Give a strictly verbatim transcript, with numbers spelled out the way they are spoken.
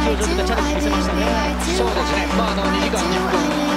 気をちょっとチャレンジ見せましたね。 そうですね。まああのにじかんにじゅっぷん